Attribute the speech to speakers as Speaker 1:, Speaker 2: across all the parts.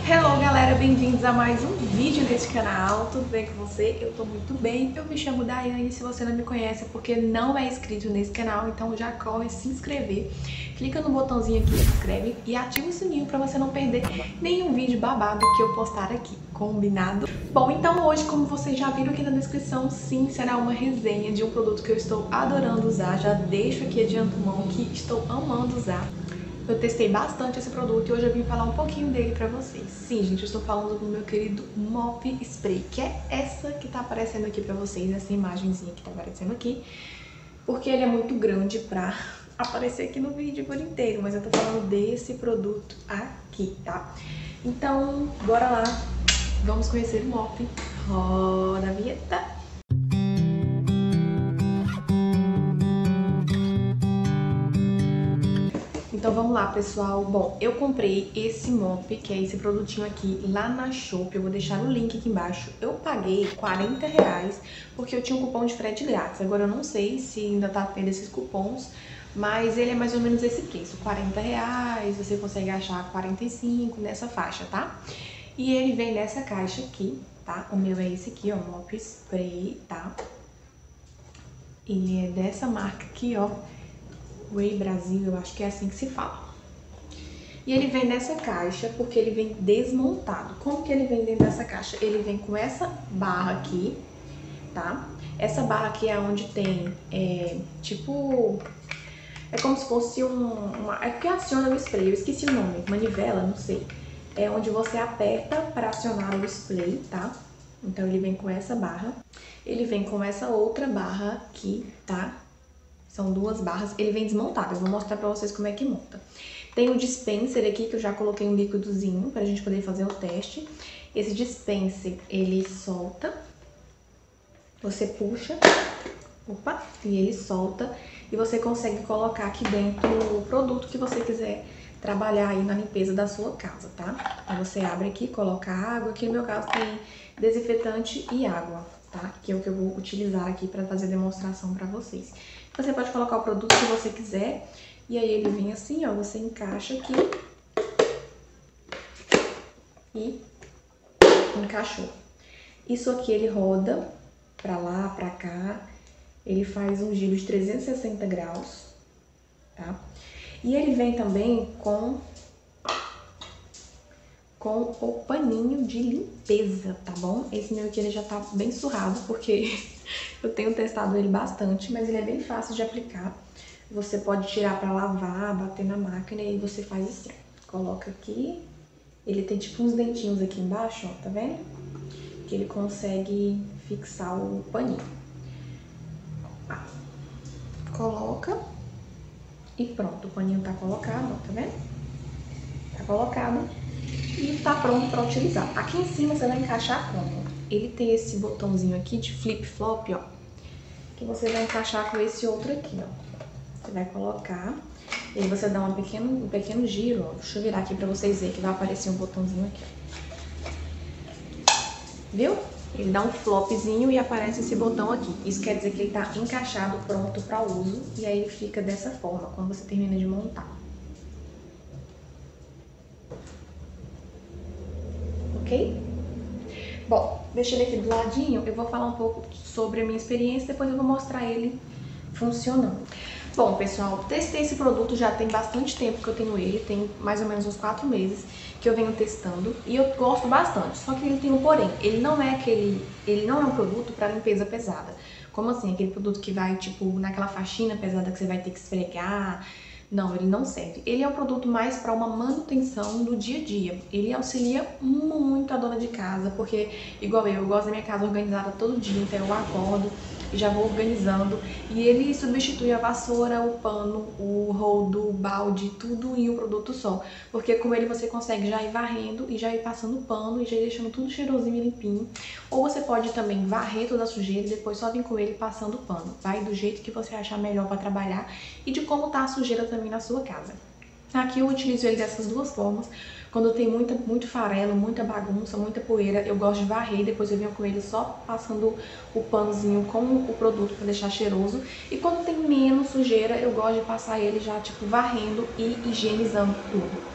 Speaker 1: Hello galera, bem-vindos a mais um vídeo desse canal, tudo bem com você? Eu tô muito bem, eu me chamo Daiane, se você não me conhece é porque não é inscrito nesse canal, então já corre se inscrever, clica no botãozinho aqui, se inscreve e ativa o sininho pra você não perder nenhum vídeo babado que eu postar aqui, combinado? Bom, então hoje, como vocês já viram aqui na descrição, sim, será uma resenha de um produto que eu estou adorando usar, já deixo aqui de antemão que estou amando usar. Eu testei bastante esse produto e hoje eu vim falar um pouquinho dele pra vocês. Sim, gente, eu estou falando do meu querido Mop Spray, que é essa que tá aparecendo aqui pra vocês, essa imagenzinha que tá aparecendo aqui, porque ele é muito grande pra aparecer aqui no vídeo por inteiro, mas eu tô falando desse produto aqui, tá? Então, bora lá, vamos conhecer o Mop. Roda a vinheta! Então vamos lá, pessoal. Bom, eu comprei esse mop, que é esse produtinho aqui, lá na Shopee. Eu vou deixar o link aqui embaixo. Eu paguei R$40 porque eu tinha um cupom de frete grátis. Agora eu não sei se ainda tá tendo esses cupons, mas ele é mais ou menos esse preço, R$40. Você consegue achar 45 nessa faixa, tá? E ele vem nessa caixa aqui, tá? O meu é esse aqui, ó, Mop Spray, tá? Ele é dessa marca aqui, ó. Way Brasil, eu acho que é assim que se fala. E ele vem nessa caixa porque ele vem desmontado. Como que ele vem dentro dessa caixa? Ele vem com essa barra aqui, tá? Essa barra aqui é onde tem, tipo... É como se fosse é que aciona o spray, eu esqueci o nome, manivela, não sei. É onde você aperta para acionar o spray, tá? Então ele vem com essa barra. Ele vem com essa outra barra aqui, tá? São duas barras, ele vem desmontado, eu vou mostrar pra vocês como é que monta. Tem o dispenser aqui, que eu já coloquei um líquidozinho pra gente poder fazer o teste. Esse dispenser, ele solta, você puxa, opa, e ele solta. E você consegue colocar aqui dentro o produto que você quiser trabalhar aí na limpeza da sua casa, tá? Então você abre aqui, coloca água, aqui no meu caso tem desinfetante e água, tá? Que é o que eu vou utilizar aqui pra fazer a demonstração pra vocês. Você pode colocar o produto que você quiser, e aí ele vem assim, ó, você encaixa aqui e encaixou. Isso aqui ele roda pra lá, pra cá, ele faz um giro de 360 graus, tá? E ele vem também com o paninho de limpeza, tá bom? Esse meu aqui ele já tá bem surrado, porque eu tenho testado ele bastante, mas ele é bem fácil de aplicar. Você pode tirar pra lavar, bater na máquina e você faz assim. Coloca aqui, ele tem tipo uns dentinhos aqui embaixo, ó, tá vendo? Que ele consegue fixar o paninho. Coloca e pronto, o paninho tá colocado, ó, tá vendo? Tá colocado. E tá pronto para utilizar. Aqui em cima você vai encaixar como? Ele tem esse botãozinho aqui de flip-flop, ó, que você vai encaixar com esse outro aqui, ó. Você vai colocar, e aí você dá um pequeno giro, ó. Deixa eu virar aqui pra vocês verem que vai aparecer um botãozinho aqui, ó. Viu? Ele dá um flopzinho e aparece esse botão aqui. Isso quer dizer que ele tá encaixado, pronto para uso, e aí ele fica dessa forma, quando você termina de montar. Ok? Bom, deixa ele aqui do ladinho, eu vou falar um pouco sobre a minha experiência, depois eu vou mostrar ele funcionando. Bom, pessoal, testei esse produto já tem bastante tempo que eu tenho ele, tem mais ou menos uns 4 meses que eu venho testando e eu gosto bastante, só que ele tem um porém, ele não é um produto para limpeza pesada. Como assim? Aquele produto que vai, tipo, naquela faxina pesada que você vai ter que esfregar. Não, ele não serve. Ele é um produto mais para uma manutenção do dia a dia. Ele auxilia muito a dona de casa, porque, igual eu gosto da minha casa organizada todo dia, então eu acordo e já vou organizando. E ele substitui a vassoura, o pano, o rodo, o balde, tudo em um produto só. Porque com ele você consegue já ir varrendo e já ir passando pano e já ir deixando tudo cheirosinho e limpinho. Ou você pode também varrer toda a sujeira e depois só vir com ele passando pano. Vai do jeito que você achar melhor para trabalhar e de como tá a sujeira também na sua casa. Aqui eu utilizo ele dessas duas formas. Quando tem muito farelo, muita bagunça, muita poeira, eu gosto de varrer, depois eu venho com ele só passando o panozinho com o produto para deixar cheiroso. E quando tem menos sujeira, eu gosto de passar ele já tipo varrendo e higienizando tudo.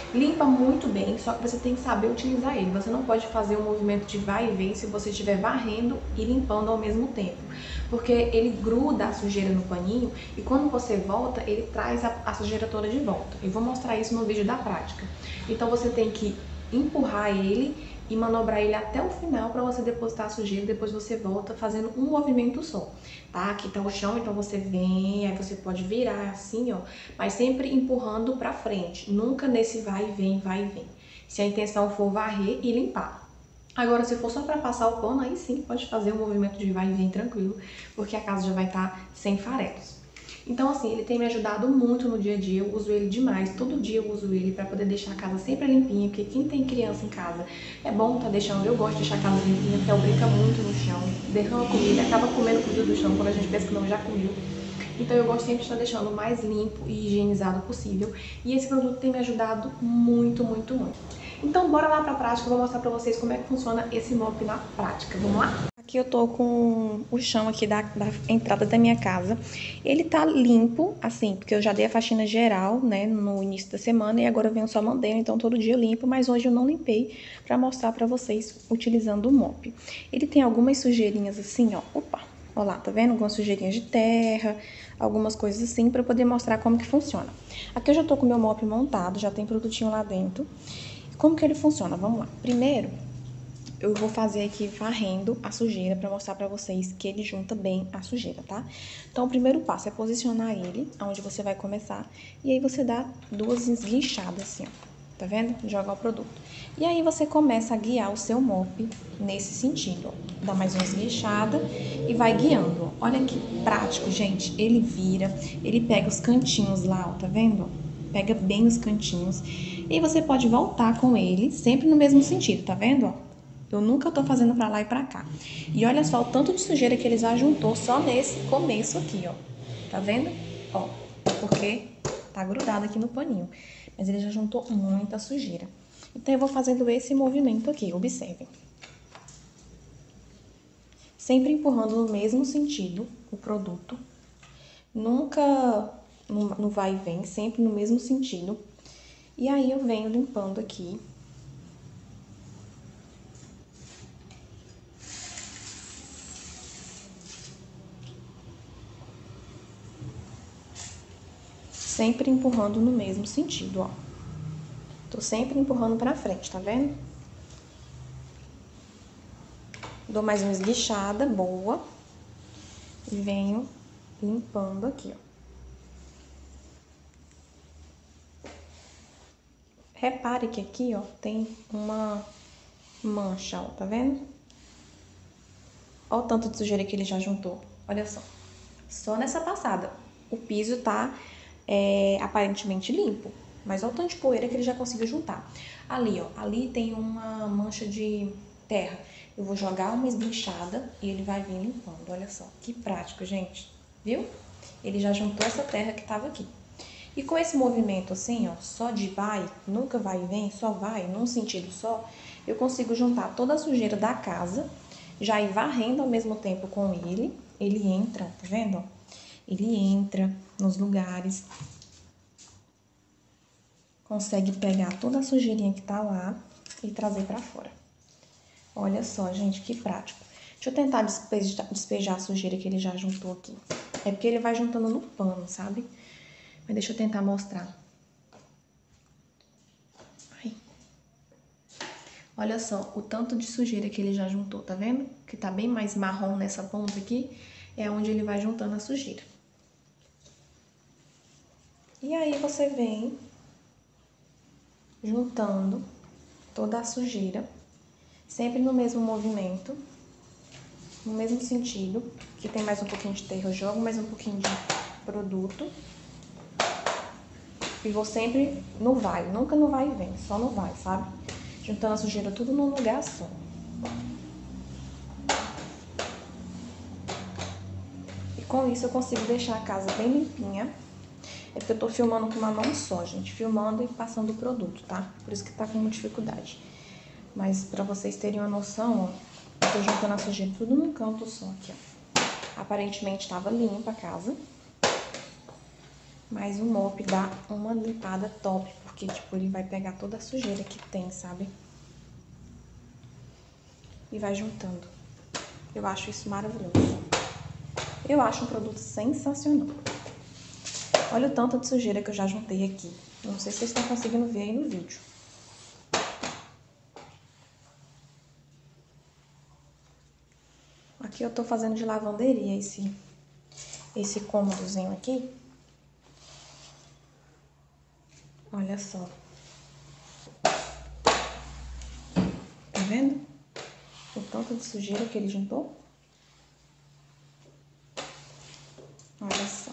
Speaker 1: Limpa muito bem, só que você tem que saber utilizar ele. Você não pode fazer um movimento de vai e vem se você estiver varrendo e limpando ao mesmo tempo. Porque ele gruda a sujeira no paninho e quando você volta, ele traz a sujeira toda de volta. Eu vou mostrar isso no vídeo da prática. Então você tem que empurrar ele e manobrar ele até o final para você depositar a sujeira, depois você volta fazendo um movimento só, tá? Aqui tá o chão, então você vem, aí você pode virar assim, ó, mas sempre empurrando pra frente, nunca nesse vai e vem, se a intenção for varrer e limpar. Agora, se for só para passar o pano, aí sim pode fazer um movimento de vai e vem tranquilo, porque a casa já vai estar sem farelos. Então, assim, ele tem me ajudado muito no dia a dia, eu uso ele demais, todo dia eu uso ele pra poder deixar a casa sempre limpinha, porque quem tem criança em casa é bom tá deixando, eu gosto de deixar a casa limpinha, porque ela brinca muito no chão, derrama comida, acaba comendo comida do chão, quando a gente pensa que não já comeu. Então eu gosto sempre de estar deixando o mais limpo e higienizado possível, e esse produto tem me ajudado muito, muito, muito. Então bora lá pra prática, eu vou mostrar pra vocês como é que funciona esse mop na prática, vamos lá? Aqui eu tô com o chão aqui da entrada da minha casa. Ele tá limpo, assim, porque eu já dei a faxina geral, né, no início da semana e agora eu venho só mantendo, então todo dia eu limpo, mas hoje eu não limpei pra mostrar pra vocês utilizando o mop. Ele tem algumas sujeirinhas assim, ó, opa, ó lá, tá vendo? Algumas sujeirinhas de terra, algumas coisas assim, pra poder mostrar como que funciona. Aqui eu já tô com o meu mop montado, já tem produtinho lá dentro. Como que ele funciona? Vamos lá. Primeiro, eu vou fazer aqui varrendo a sujeira pra mostrar pra vocês que ele junta bem a sujeira, tá? Então, o primeiro passo é posicionar ele onde você vai começar. E aí, você dá duas esguinchadas assim, ó. Tá vendo? Joga o produto. E aí, você começa a guiar o seu mop nesse sentido, ó. Dá mais uma esguinchada e vai guiando, ó. Olha que prático, gente. Ele vira, ele pega os cantinhos lá, ó. Tá vendo? Pega bem os cantinhos. E você pode voltar com ele sempre no mesmo sentido, tá vendo, ó? Eu nunca tô fazendo pra lá e pra cá. E olha só o tanto de sujeira que ele já juntou só nesse começo aqui, ó. Tá vendo? Ó, porque tá grudado aqui no paninho. Mas ele já juntou muita sujeira. Então, eu vou fazendo esse movimento aqui, observem. Sempre empurrando no mesmo sentido o produto. Nunca no vai e vem, sempre no mesmo sentido. E aí, eu venho limpando aqui. Sempre empurrando no mesmo sentido, ó. Tô sempre empurrando pra frente, tá vendo? Dou mais uma esguichada boa. E venho limpando aqui, ó. Repare que aqui, ó, tem uma mancha, ó, tá vendo? Ó o tanto de sujeira que ele já juntou. Olha só. Só nessa passada. O piso tá aparentemente limpo, mas olha o tanto de poeira que ele já conseguiu juntar. Ali, ó, ali tem uma mancha de terra. Eu vou jogar uma esguinchada e ele vai vir limpando, olha só. Que prático, gente, viu? Ele já juntou essa terra que tava aqui. E com esse movimento assim, ó, só de vai, nunca vai e vem, só vai, num sentido só, eu consigo juntar toda a sujeira da casa, já ir varrendo ao mesmo tempo com ele. Ele entra, tá vendo, ó? Ele entra nos lugares, consegue pegar toda a sujeirinha que tá lá e trazer pra fora. Olha só, gente, que prático. Deixa eu tentar despejar a sujeira que ele já juntou aqui. É porque ele vai juntando no pano, sabe? Mas deixa eu tentar mostrar. Aí. Olha só o tanto de sujeira que ele já juntou, tá vendo? Que tá bem mais marrom nessa ponta aqui, é onde ele vai juntando a sujeira. E aí, você vem juntando toda a sujeira, sempre no mesmo movimento, no mesmo sentido. Aqui tem mais um pouquinho de terra, eu jogo mais um pouquinho de produto. E vou sempre no vai, nunca no vai e vem, só no vai, sabe? Juntando a sujeira tudo num lugar só. E com isso eu consigo deixar a casa bem limpinha. É porque eu tô filmando com uma mão só, gente. Filmando e passando o produto, tá? Por isso que tá com dificuldade. Mas pra vocês terem uma noção, ó, eu tô juntando a sujeira tudo num canto só aqui, ó. Aparentemente tava limpa a casa. Mas o mop dá uma limpada top, Porque, tipo, ele vai pegar toda a sujeira que tem, sabe? E vai juntando. Eu acho isso maravilhoso. Eu acho um produto sensacional. Olha o tanto de sujeira que eu já juntei aqui. Eu não sei se vocês estão conseguindo ver aí no vídeo. Aqui eu tô fazendo de lavanderia esse cômodozinho aqui. Olha só. Tá vendo? O tanto de sujeira que ele juntou. Olha só.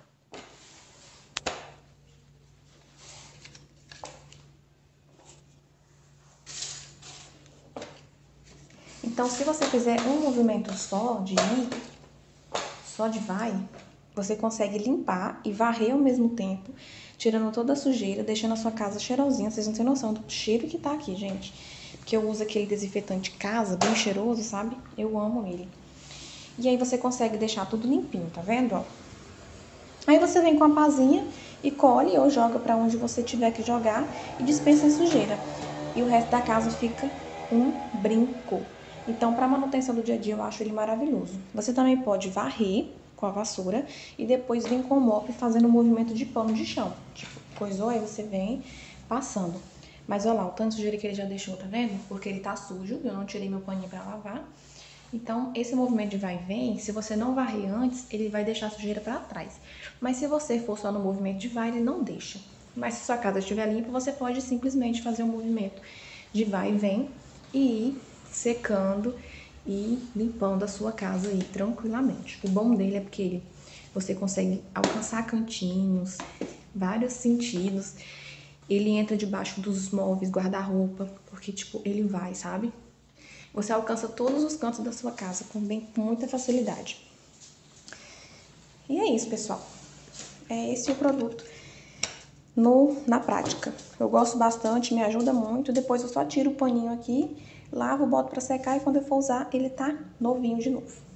Speaker 1: Então, se você fizer um movimento só de ir, só de vai, você consegue limpar e varrer ao mesmo tempo, tirando toda a sujeira, deixando a sua casa cheirosinha. Vocês não têm noção do cheiro que tá aqui, gente. Porque eu uso aquele desinfetante casa, bem cheiroso, sabe? Eu amo ele. E aí você consegue deixar tudo limpinho, tá vendo, ó? Aí você vem com a pazinha e colhe ou joga pra onde você tiver que jogar e dispensa a sujeira. E o resto da casa fica um brinco. Então, pra manutenção do dia a dia, eu acho ele maravilhoso. Você também pode varrer com a vassoura e depois vir com o mop fazendo um movimento de pano de chão. Tipo, coisou, aí você vem passando. Mas olha lá, o tanto de sujeira que ele já deixou, tá vendo? Porque ele tá sujo, eu não tirei meu paninho pra lavar. Então, esse movimento de vai e vem, se você não varrer antes, ele vai deixar a sujeira pra trás. Mas se você for só no movimento de vai, ele não deixa. Mas se sua casa estiver limpa, você pode simplesmente fazer um movimento de vai e vem e ir secando e limpando a sua casa aí tranquilamente. O bom dele é porque você consegue alcançar cantinhos, vários sentidos. Ele entra debaixo dos móveis, guarda-roupa, porque, tipo, ele vai, sabe? Você alcança todos os cantos da sua casa com muita facilidade. E é isso, pessoal. É esse o produto na prática. Eu gosto bastante, me ajuda muito. Depois eu só tiro o paninho aqui, lavo, boto pra secar e quando eu for usar, ele tá novinho de novo.